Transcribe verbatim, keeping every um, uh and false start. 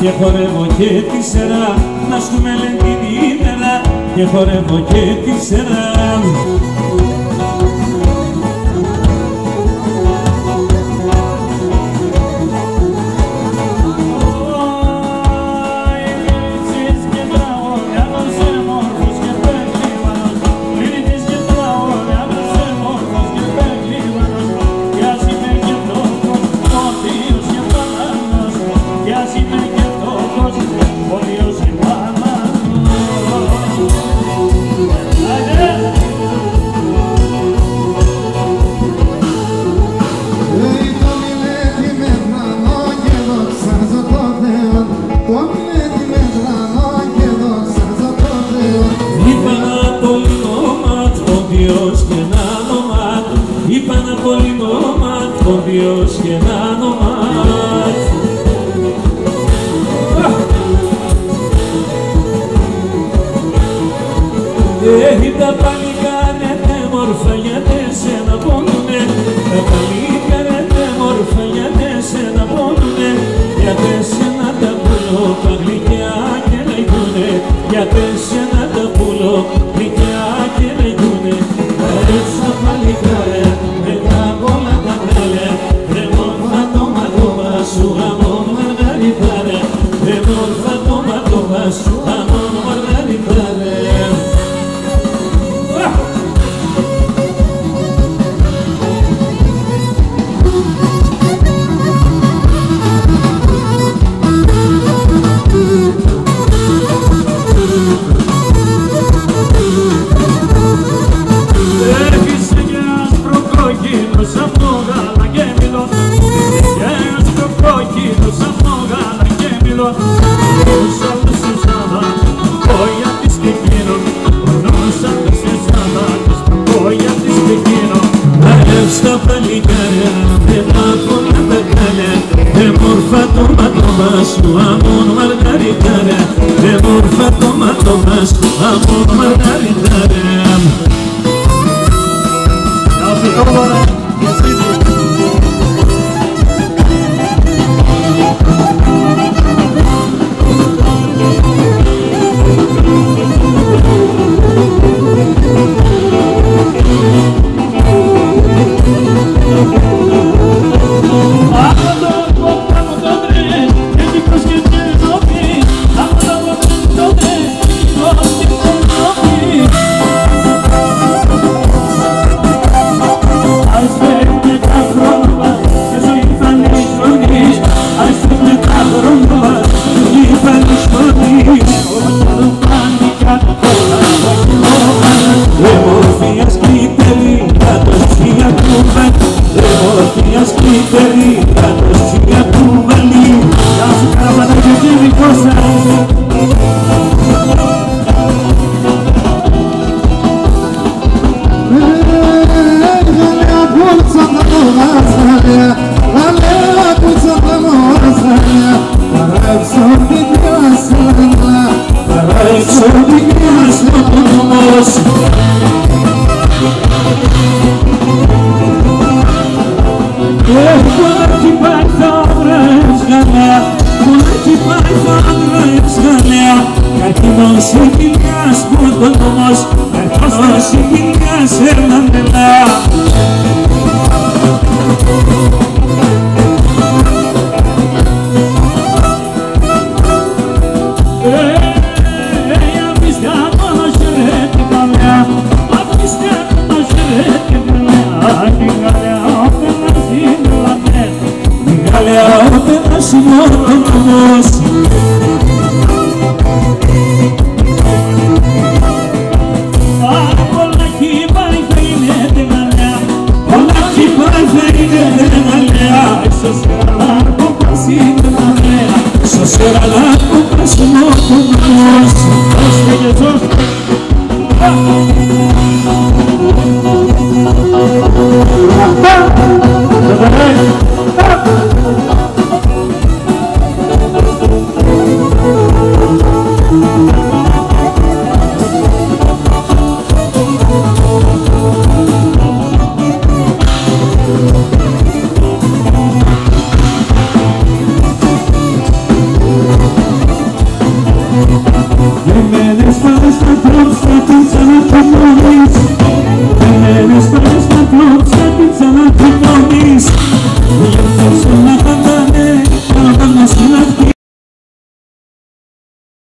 και χορεύω και τη σειρά, να σου με λένε την ημέρα και χορεύω και τη σειρά. Διός και να νομάς. Ε, τα παλικάρια τε μόρφα γιατί σένα πόνουνε, τα παλικάρια τε μόρφα γιατί σένα πόνουνε, γιατί σένα τα πουλώ τα γλυκιά και λαϊκούνε, γιατί σένα τα πουλώ γλυκιά και λαϊκούνε. Αρέσει τα παλικάρια με τα πολλά τα βρέλια, ρε μόρφα το ματώμα σου αμόν μαργαριτάρε, ρε μόρφα το ματώμα σου αμόν μαργαριτάρε. Στα παλικάρια, δεν μάθω να τα κάλια, δε μόρφα το μάτωμα σου αμόν μαργαριτάρια, δε μόρφα το μάτωμα σου αμόν μαργαριτάρια. We'll be right back. φορές τα τρόψα, την ξαναπονώνεις. Χαμένες φορές τα τρόψα,